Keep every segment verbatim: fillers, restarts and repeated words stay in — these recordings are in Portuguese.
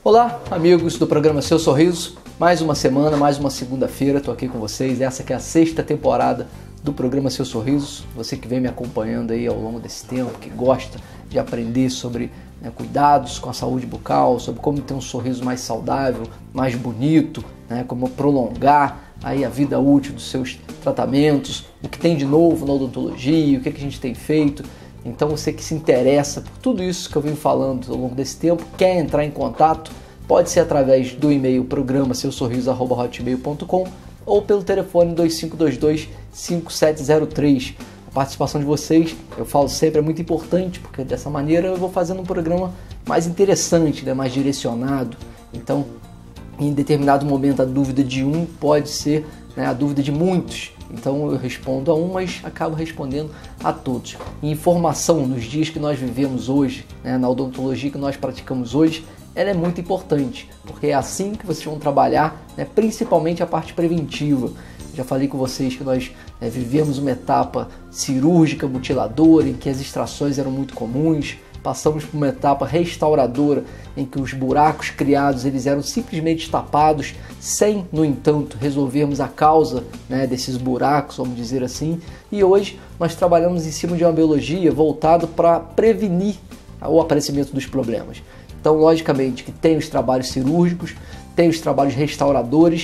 Olá, amigos do programa Seu Sorriso. Mais uma semana, mais uma segunda-feira, estou aqui com vocês. Essa que é a sexta temporada do programa Seu Sorriso. Você que vem me acompanhando aí ao longo desse tempo, que gosta de aprender sobre né, cuidados com a saúde bucal, sobre como ter um sorriso mais saudável, mais bonito, né, como prolongar aí a vida útil dos seus tratamentos, o que tem de novo na odontologia, o que, é que a gente tem feito. Então você que se interessa por tudo isso que eu venho falando ao longo desse tempo, quer entrar em contato, pode ser através do e-mail programa seu sorriso arroba hotmail ponto com ou pelo telefone dois cinco dois dois, cinco sete zero três. A participação de vocês, eu falo sempre, é muito importante, porque dessa maneira eu vou fazendo um programa mais interessante, né, mais direcionado. Então, em determinado momento a dúvida de um pode ser né, a dúvida de muitos. Então eu respondo a um, mas acabo respondendo a todos. E informação nos dias que nós vivemos hoje, né, na odontologia que nós praticamos hoje, ela é muito importante, porque é assim que vocês vão trabalhar, né, principalmente a parte preventiva. Já falei com vocês que nós né, vivemos uma etapa cirúrgica mutiladora, em que as extrações eram muito comuns. Passamos por uma etapa restauradora em que os buracos criados eles eram simplesmente tapados sem, no entanto, resolvermos a causa né, desses buracos, vamos dizer assim. E hoje nós trabalhamos em cima de uma biologia voltada para prevenir o aparecimento dos problemas. Então, logicamente, que tem os trabalhos cirúrgicos, tem os trabalhos restauradores,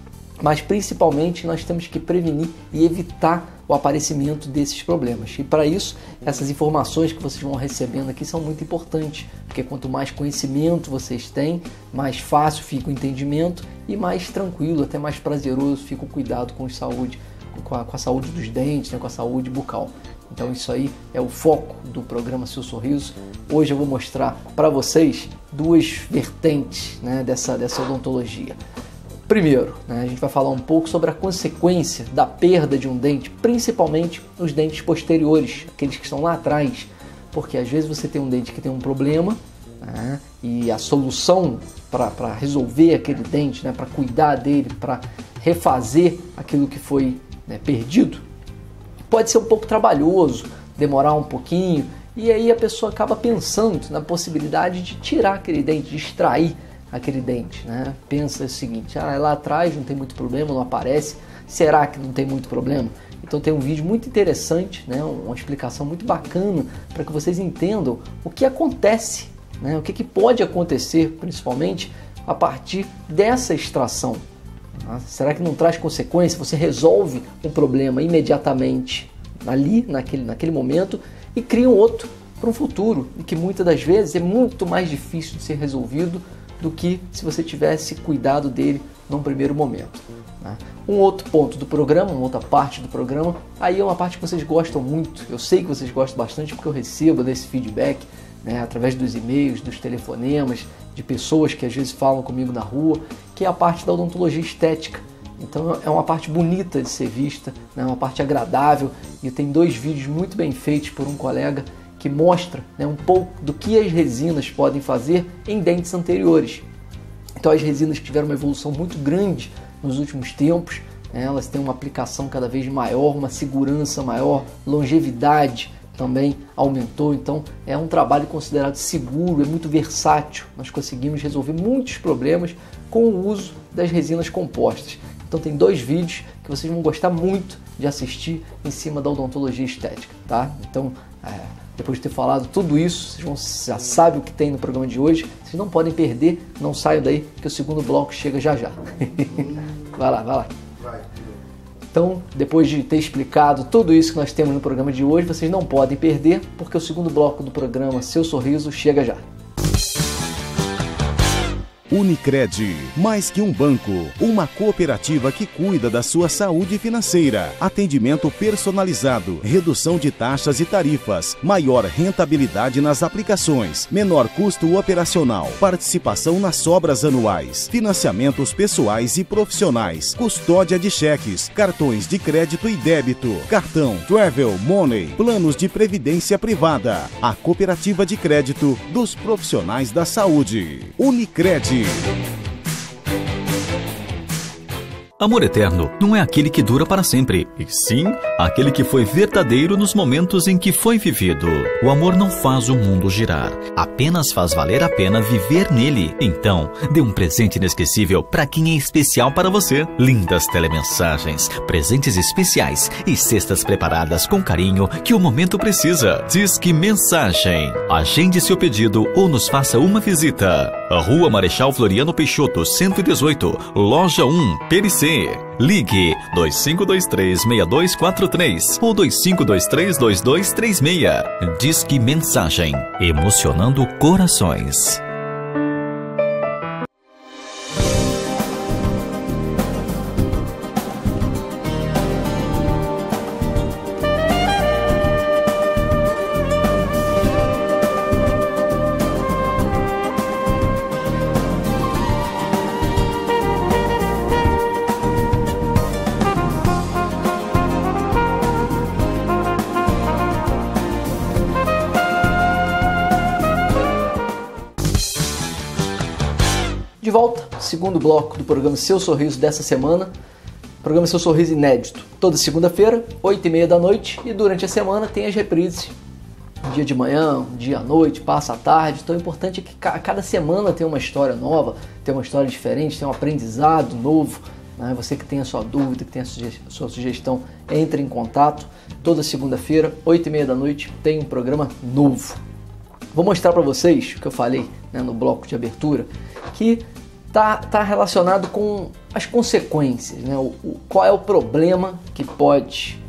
mas principalmente nós temos que prevenir e evitar o aparecimento desses problemas. E para isso, essas informações que vocês vão recebendo aqui são muito importantes, porque quanto mais conhecimento vocês têm, mais fácil fica o entendimento e mais tranquilo, até mais prazeroso fica o cuidado com a saúde, com a, com a saúde dos dentes, né, com a saúde bucal. Então isso aí é o foco do programa Seu Sorriso. Hoje eu vou mostrar para vocês duas vertentes né, dessa, dessa odontologia. Primeiro, né, a gente vai falar um pouco sobre a consequência da perda de um dente, principalmente os dentes posteriores, aqueles que estão lá atrás, porque às vezes você tem um dente que tem um problema né, e a solução para resolver aquele dente, né, para cuidar dele, para refazer aquilo que foi né, perdido, pode ser um pouco trabalhoso, demorar um pouquinho, e aí a pessoa acaba pensando na possibilidade de tirar aquele dente, de extrair aquele dente, né? Pensa o seguinte, ah, lá atrás não tem muito problema, não aparece, será que não tem muito problema? Então tem um vídeo muito interessante, né? Uma explicação muito bacana para que vocês entendam o que acontece, né? O que, que pode acontecer, principalmente a partir dessa extração. Né? Será que não traz consequência? Você resolve um problema imediatamente ali, naquele, naquele momento, e cria um outro para um futuro, e que muitas das vezes é muito mais difícil de ser resolvido do que se você tivesse cuidado dele num primeiro momento. Né? Um outro ponto do programa, uma outra parte do programa, aí é uma parte que vocês gostam muito, eu sei que vocês gostam bastante porque eu recebo desse feedback né, através dos e-mails, dos telefonemas, de pessoas que às vezes falam comigo na rua, que é a parte da odontologia estética. Então é uma parte bonita de ser vista, né, uma parte agradável, e tem dois vídeos muito bem feitos por um colega que mostra né, um pouco do que as resinas podem fazer em dentes anteriores. Então as resinas tiveram uma evolução muito grande nos últimos tempos, né, elas têm uma aplicação cada vez maior, uma segurança maior, longevidade também aumentou, então é um trabalho considerado seguro, é muito versátil, nós conseguimos resolver muitos problemas com o uso das resinas compostas. Então tem dois vídeos que vocês vão gostar muito de assistir em cima da odontologia estética, tá? Então, é, depois de ter falado tudo isso, vocês vão, já sabem o que tem no programa de hoje, vocês não podem perder, não saiam daí, que o segundo bloco chega já já. Vai lá, vai lá. Então, depois de ter explicado tudo isso que nós temos no programa de hoje, vocês não podem perder, porque o segundo bloco do programa Seu Sorriso chega já. Unicred, mais que um banco, uma cooperativa que cuida da sua saúde financeira, atendimento personalizado, redução de taxas e tarifas, maior rentabilidade nas aplicações, menor custo operacional, participação nas obras anuais, financiamentos pessoais e profissionais, custódia de cheques, cartões de crédito e débito, cartão, travel, money, planos de previdência privada, a cooperativa de crédito dos profissionais da saúde. Unicred. Amor eterno não é aquele que dura para sempre, e sim aquele que foi verdadeiro nos momentos em que foi vivido. O amor não faz o mundo girar, apenas faz valer a pena viver nele. Então, dê um presente inesquecível para quem é especial para você. Lindas telemensagens, presentes especiais e cestas preparadas com carinho que o momento precisa. Disque Mensagem. Agende seu pedido ou nos faça uma visita. A Rua Marechal Floriano Peixoto, cento e dezoito, Loja um, Pericê. Ligue dois cinco dois três, seis dois quatro três ou dois cinco dois três, dois dois três seis. Disque Mensagem, emocionando corações. De volta, segundo bloco do programa Seu Sorriso dessa semana. Programa Seu Sorriso inédito. Toda segunda-feira, oito e meia da noite. E durante a semana tem as reprises. Dia de manhã, dia à noite, passa à tarde. Então o importante é que cada semana tem uma história nova, tem uma história diferente, tem um aprendizado novo. Né? Você que tem a sua dúvida, que tem a sua sugestão, entre em contato. Toda segunda-feira, oito e meia da noite, tem um programa novo. Vou mostrar para vocês o que eu falei, né, no bloco de abertura, que está tá relacionado com as consequências, né? O, o, qual é o problema que pode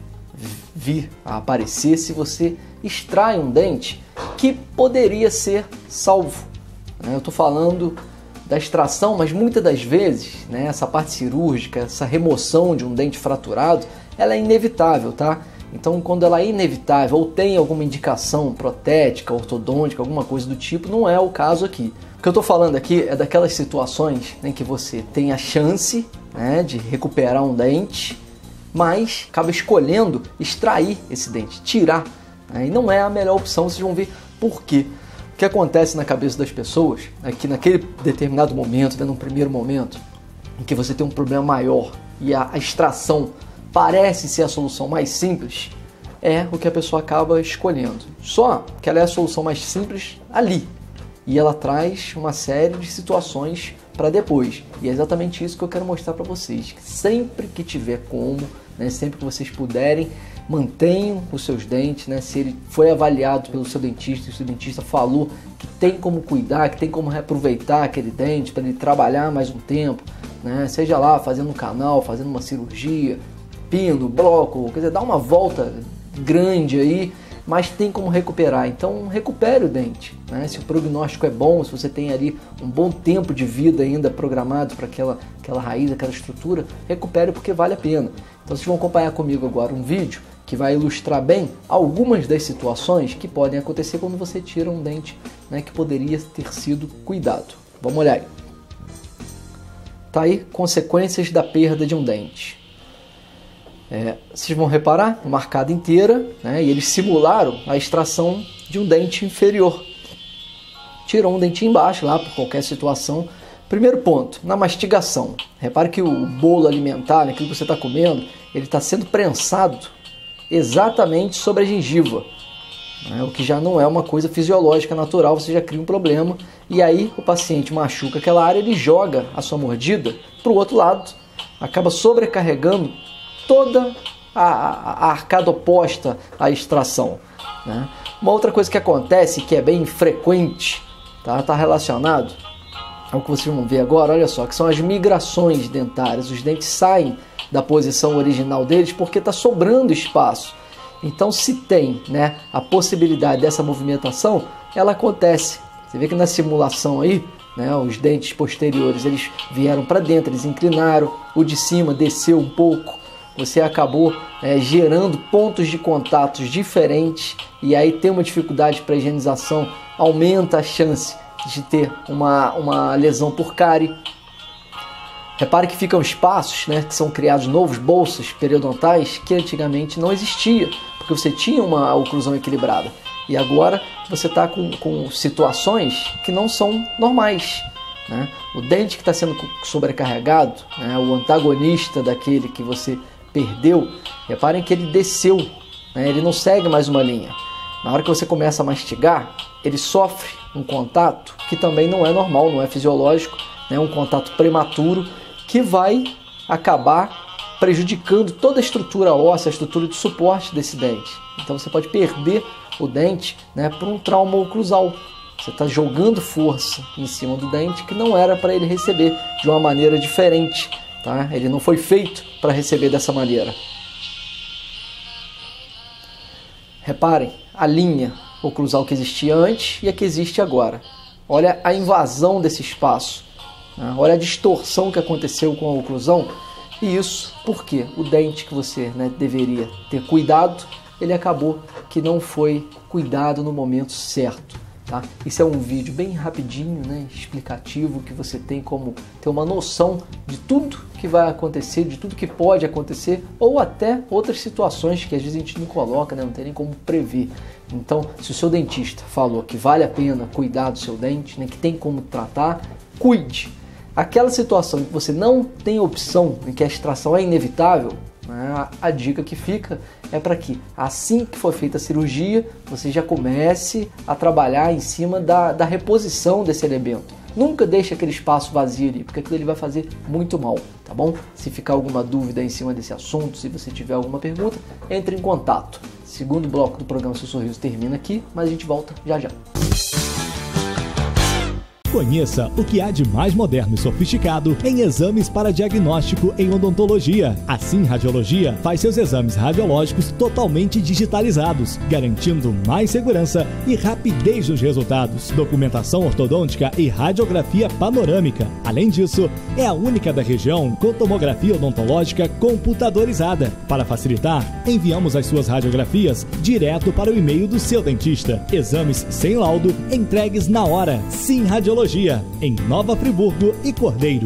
vir a aparecer se você extrai um dente que poderia ser salvo. Né? Eu estou falando da extração, mas muitas das vezes, né, essa parte cirúrgica, essa remoção de um dente fraturado, ela é inevitável, tá? Então, quando ela é inevitável ou tem alguma indicação protética, ortodôntica, alguma coisa do tipo, não é o caso aqui. O que eu estou falando aqui é daquelas situações em que você tem a chance, né, de recuperar um dente, mas acaba escolhendo extrair esse dente, tirar. Né, e não é a melhor opção, vocês vão ver por quê. O que acontece na cabeça das pessoas é que naquele determinado momento, né, num primeiro momento, em que você tem um problema maior e a, a extração parece ser a solução mais simples, é o que a pessoa acaba escolhendo. Só que ela é a solução mais simples ali. E ela traz uma série de situações para depois. E é exatamente isso que eu quero mostrar para vocês. Que sempre que tiver como, né, sempre que vocês puderem, mantenham os seus dentes. Né, se ele foi avaliado pelo seu dentista, e o seu dentista falou que tem como cuidar, que tem como reaproveitar aquele dente para ele trabalhar mais um tempo, né, seja lá fazendo um canal, fazendo uma cirurgia, pino, bloco, quer dizer, dá uma volta grande aí, mas tem como recuperar. Então recupere o dente, né? Se o prognóstico é bom, se você tem ali um bom tempo de vida ainda programado para aquela, aquela raiz, aquela estrutura, recupere porque vale a pena. Então vocês vão acompanhar comigo agora um vídeo que vai ilustrar bem algumas das situações que podem acontecer quando você tira um dente, né, que poderia ter sido cuidado. Vamos olhar aí. Tá aí, consequências da perda de um dente. É, vocês vão reparar, uma arcada inteira, né, e eles simularam a extração de um dente inferior. Tirou um dentinho embaixo lá por qualquer situação. Primeiro ponto, na mastigação. Repare que o bolo alimentar, aquilo que você está comendo, ele está sendo prensado exatamente sobre a gengiva, né, o que já não é uma coisa fisiológica natural, você já cria um problema. E aí o paciente machuca aquela área, ele joga a sua mordida para o outro lado, acaba sobrecarregando toda a, a, a arcada oposta à extração. Né? Uma outra coisa que acontece, que é bem frequente, tá, tá relacionado ao que vocês vão ver agora, olha só, que são as migrações dentárias. Os dentes saem da posição original deles porque está sobrando espaço. Então, se tem, né, a possibilidade dessa movimentação, ela acontece. Você vê que na simulação aí, né, os dentes posteriores eles vieram para dentro, eles inclinaram, o de cima desceu um pouco. Você acabou é, gerando pontos de contatos diferentes e aí tem uma dificuldade para higienização, aumenta a chance de ter uma, uma lesão por cárie. Repare que ficam espaços, né, que são criados novos, bolsas periodontais, que antigamente não existia, porque você tinha uma oclusão equilibrada. E agora você está com, com situações que não são normais. né? O dente que está sendo sobrecarregado, né? O antagonista daquele que você perdeu, reparem que ele desceu, né? Ele não segue mais uma linha. Na hora que você começa a mastigar, ele sofre um contato que também não é normal, não é fisiológico, né? Um contato prematuro que vai acabar prejudicando toda a estrutura óssea, a estrutura de suporte desse dente. Então você pode perder o dente, né, por um trauma oclusal. Você está jogando força em cima do dente que não era para ele receber de uma maneira diferente. Tá? Ele não foi feito para receber dessa maneira. Reparem a linha oclusal que existia antes e a que existe agora. Olha a invasão desse espaço. Né? Olha a distorção que aconteceu com a oclusão. E isso porque o dente que você, né, deveria ter cuidado, ele acabou que não foi cuidado no momento certo. Tá? Isso é um vídeo bem rapidinho, né, explicativo, que você tem como ter uma noção de tudo que vai acontecer, de tudo que pode acontecer, ou até outras situações que às vezes a gente não coloca, né, não tem nem como prever. Então, se o seu dentista falou que vale a pena cuidar do seu dente, né, que tem como tratar, cuide. Aquela situação em que você não tem opção, em que a extração é inevitável, né, a, a dica que fica é para que, assim que for feita a cirurgia, você já comece a trabalhar em cima da, da reposição desse elemento. Nunca deixe aquele espaço vazio ali, porque aquilo ali vai fazer muito mal, tá bom? Se ficar alguma dúvida em cima desse assunto, se você tiver alguma pergunta, entre em contato. Segundo bloco do programa Seu Sorriso termina aqui, mas a gente volta já já. Conheça o que há de mais moderno e sofisticado em exames para diagnóstico em odontologia. A Sim Radiologia faz seus exames radiológicos totalmente digitalizados, garantindo mais segurança e rapidez nos resultados. Documentação ortodôntica e radiografia panorâmica. Além disso, é a única da região com tomografia odontológica computadorizada. Para facilitar, enviamos as suas radiografias direto para o e-mail do seu dentista. Exames sem laudo entregues na hora. Sim Radiologia, em Nova Friburgo e Cordeiro.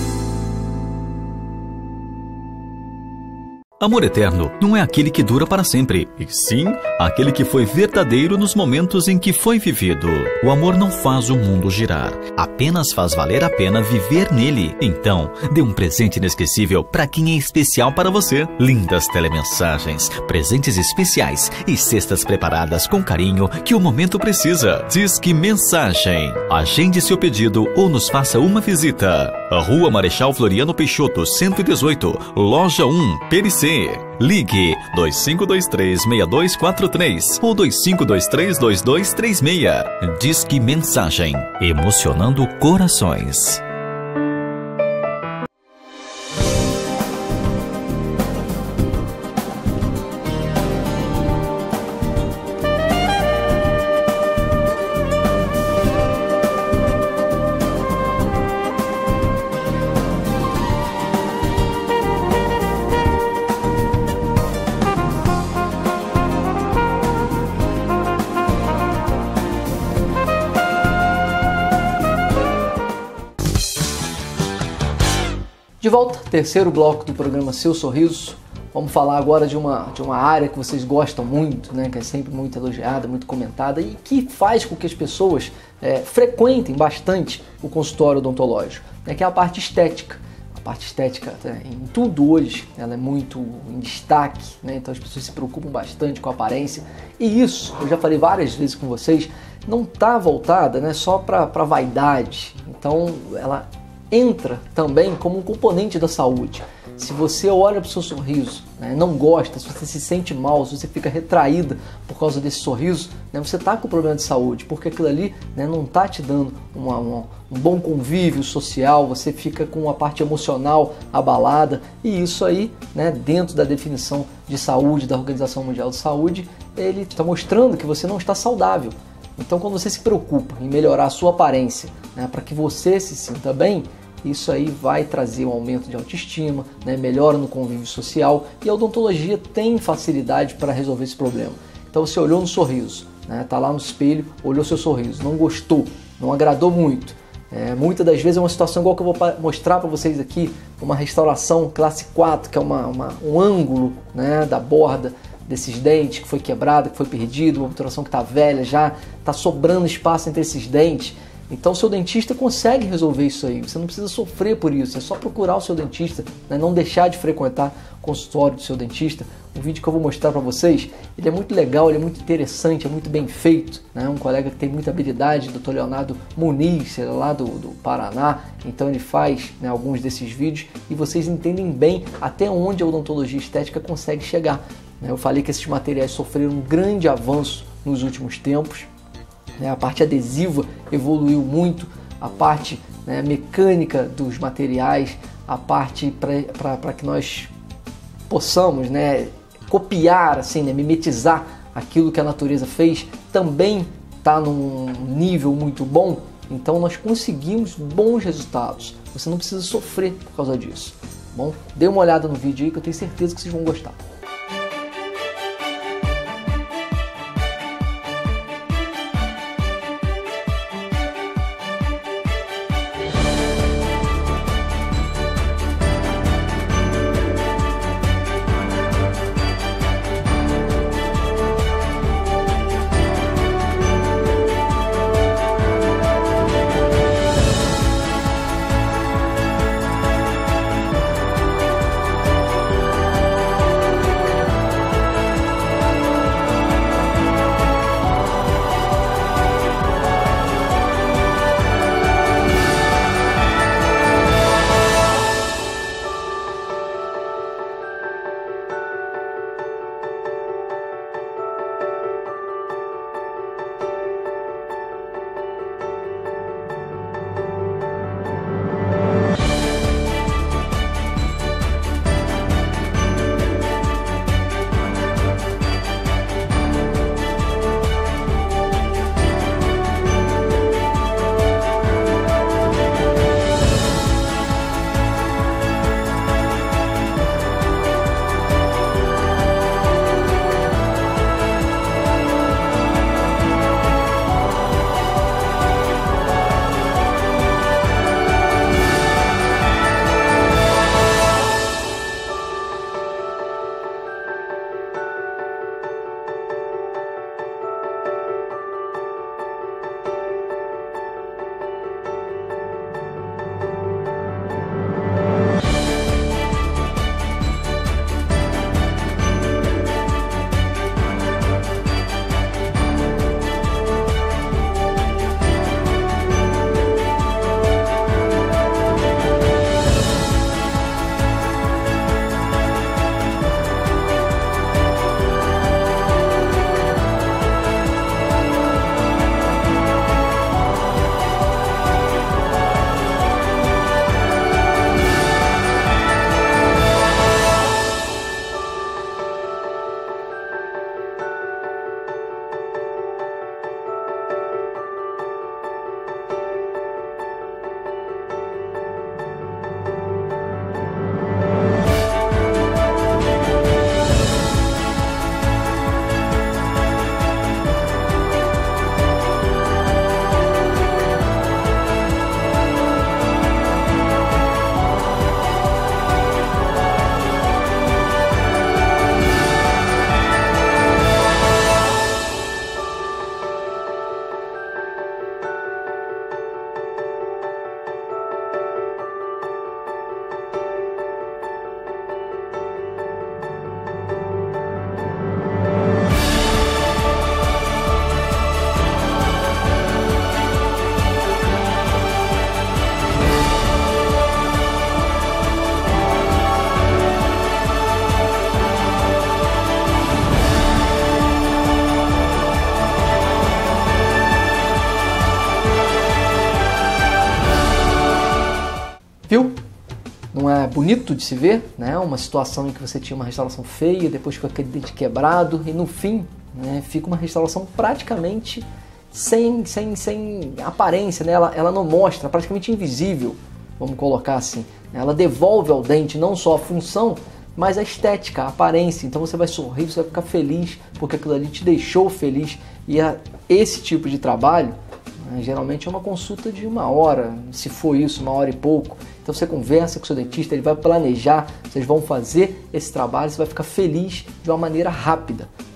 Amor eterno não é aquele que dura para sempre, e sim aquele que foi verdadeiro nos momentos em que foi vivido. O amor não faz o mundo girar, apenas faz valer a pena viver nele. Então, dê um presente inesquecível para quem é especial para você. Lindas telemensagens, presentes especiais e cestas preparadas com carinho que o momento precisa. Disque Mensagem. Agende seu pedido ou nos faça uma visita. A Rua Marechal Floriano Peixoto, cento e dezoito, Loja um, Pericê. Ligue dois cinco dois três, seis dois quatro três ou dois cinco dois três, dois dois três seis. Disque Mensagem, emocionando corações. De volta, terceiro bloco do programa Seu Sorriso. Vamos falar agora de uma, de uma área que vocês gostam muito, né, que é sempre muito elogiada, muito comentada e que faz com que as pessoas é, frequentem bastante o consultório odontológico, né, que é a parte estética. A parte estética, né, em tudo hoje, ela é muito em destaque, né, então as pessoas se preocupam bastante com a aparência. E isso, eu já falei várias vezes com vocês, não está voltada, né, só para a vaidade. Então ela entra também como um componente da saúde. Se você olha para o seu sorriso, né, não gosta, se você se sente mal, se você fica retraída por causa desse sorriso, né, você está com problema de saúde, porque aquilo ali, né, não está te dando uma, uma, um bom convívio social, você fica com a parte emocional abalada, e isso aí, né, dentro da definição de saúde da Organização Mundial de Saúde, ele está mostrando que você não está saudável. Então, quando você se preocupa em melhorar a sua aparência, né, para que você se sinta bem, isso aí vai trazer um aumento de autoestima, né, melhora no convívio social, e a odontologia tem facilidade para resolver esse problema. Então, você olhou no sorriso, né, tá lá no espelho, olhou seu sorriso, não gostou, não agradou muito. É, muitas das vezes é uma situação igual que eu vou mostrar para vocês aqui, uma restauração classe quatro, que é uma, uma, um ângulo, né, da borda desses dentes que foi quebrado, que foi perdido, uma obturação que está velha já, está sobrando espaço entre esses dentes. Então o seu dentista consegue resolver isso aí, você não precisa sofrer por isso, é só procurar o seu dentista, né? Não deixar de frequentar o consultório do seu dentista. O vídeo que eu vou mostrar para vocês, ele é muito legal, ele é muito interessante, é muito bem feito, né? Um colega que tem muita habilidade, doutor Leonardo Muniz, ele é lá do, do Paraná, então ele faz, né, alguns desses vídeos e vocês entendem bem até onde a odontologia estética consegue chegar. Eu falei que esses materiais sofreram um grande avanço nos últimos tempos. A parte adesiva evoluiu muito, a parte, né, mecânica dos materiais, a parte para que nós possamos, né, copiar, assim, né, mimetizar aquilo que a natureza fez, também está num nível muito bom. Então nós conseguimos bons resultados. Você não precisa sofrer por causa disso. Bom, dê uma olhada no vídeo aí que eu tenho certeza que vocês vão gostar. Viu? Não é bonito de se ver, né? Uma situação em que você tinha uma restauração feia, depois com aquele dente quebrado e no fim, né, fica uma restauração praticamente sem, sem, sem aparência, né? Ela, ela não mostra, praticamente invisível, vamos colocar assim. Ela devolve ao dente não só a função, mas a estética, a aparência. Então você vai sorrir, você vai ficar feliz, porque aquilo ali te deixou feliz. E a, esse tipo de trabalho, né, geralmente é uma consulta de uma hora, se for isso, uma hora e pouco. Então você conversa com o seu dentista, ele vai planejar, vocês vão fazer esse trabalho, você vai ficar feliz de uma maneira rápida. Tá?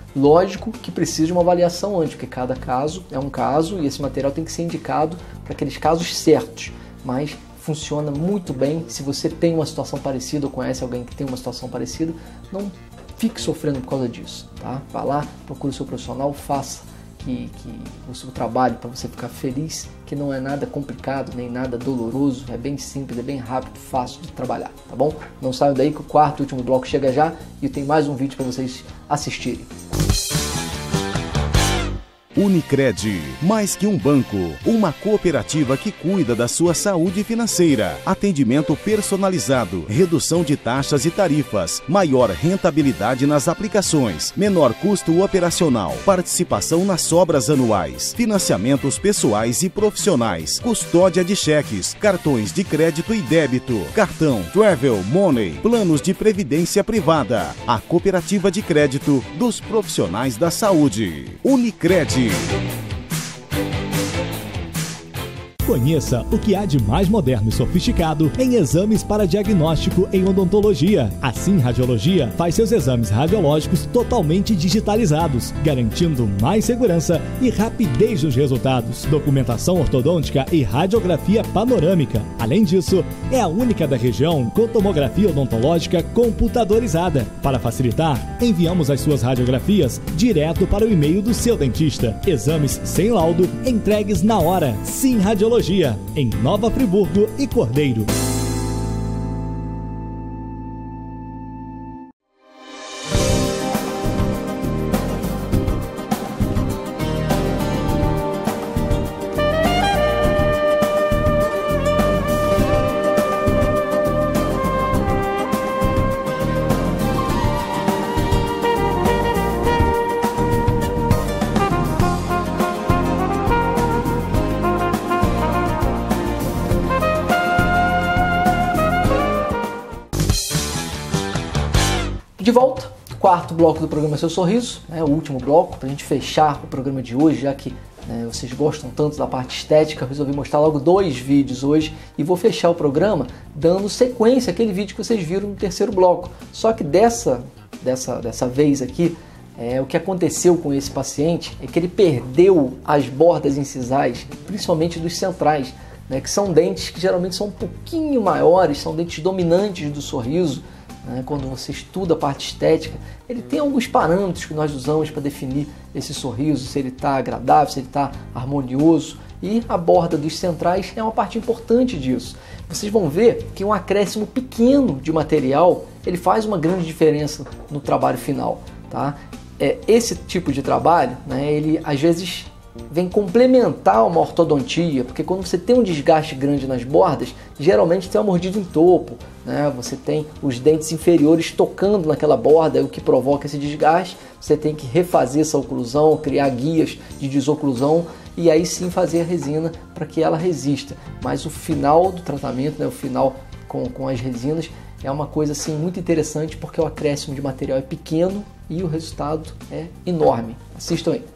Lógico que precisa de uma avaliação antes, porque cada caso é um caso e esse material tem que ser indicado para aqueles casos certos, mas funciona muito bem. Se você tem uma situação parecida ou conhece alguém que tem uma situação parecida, não fique sofrendo por causa disso, tá? Vá lá, procure o seu profissional, faça que, que o seu trabalho para você ficar feliz, que não é nada complicado, nem nada doloroso, é bem simples, é bem rápido, fácil de trabalhar, tá bom? Não saiam daí que o quarto e último bloco chega já e eu tenho mais um vídeo para vocês assistirem. Unicred, mais que um banco, uma cooperativa que cuida da sua saúde financeira. Atendimento personalizado, redução de taxas e tarifas, maior rentabilidade nas aplicações, menor custo operacional, participação nas sobras anuais, financiamentos pessoais e profissionais, custódia de cheques, cartões de crédito e débito, cartão, travel, money, planos de previdência privada. A cooperativa de crédito dos profissionais da saúde. Unicred. Conheça o que há de mais moderno e sofisticado em exames para diagnóstico em odontologia. A Sim Radiologia faz seus exames radiológicos totalmente digitalizados, garantindo mais segurança e rapidez nos resultados, documentação ortodôntica e radiografia panorâmica. Além disso, é a única da região com tomografia odontológica computadorizada. Para facilitar, enviamos as suas radiografias direto para o e-mail do seu dentista. Exames sem laudo, entregues na hora. Sim Radiologia, em Nova Friburgo e Cordeiro. De volta, quarto bloco do programa Seu Sorriso, né, o último bloco, para a gente fechar o programa de hoje, já que né, vocês gostam tanto da parte estética, eu resolvi mostrar logo dois vídeos hoje e vou fechar o programa dando sequência àquele vídeo que vocês viram no terceiro bloco. Só que dessa, dessa, dessa vez aqui, é, o que aconteceu com esse paciente é que ele perdeu as bordas incisais, principalmente dos centrais, né, que são dentes que geralmente são um pouquinho maiores, são dentes dominantes do sorriso. Quando você estuda a parte estética, ele tem alguns parâmetros que nós usamos para definir esse sorriso, se ele está agradável, se ele está harmonioso, e a borda dos centrais é uma parte importante disso. Vocês vão ver que um acréscimo pequeno de material, ele faz uma grande diferença no trabalho final, tá? É, esse tipo de trabalho, né, ele às vezes vem complementar uma ortodontia, porque quando você tem um desgaste grande nas bordas, geralmente tem uma mordida em topo, né? Você tem os dentes inferiores tocando naquela borda, o que provoca esse desgaste. Você tem que refazer essa oclusão, criar guias de desoclusão e aí sim fazer a resina para que ela resista. Mas o final do tratamento, né, o final com, com as resinas, é uma coisa assim muito interessante, porque o acréscimo de material é pequeno e o resultado é enorme. Assistam aí.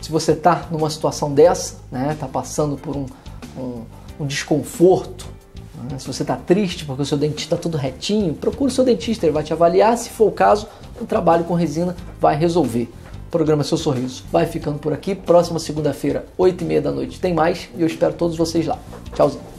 se você está numa situação dessa, né, está passando por um, um, um desconforto, né, se você está triste porque o seu dente está tudo retinho, procure o seu dentista, ele vai te avaliar, se for o caso, o trabalho com resina vai resolver. O programa Seu Sorriso vai ficando por aqui. Próxima segunda-feira, oito e meia da noite, tem mais e eu espero todos vocês lá. Tchauzinho.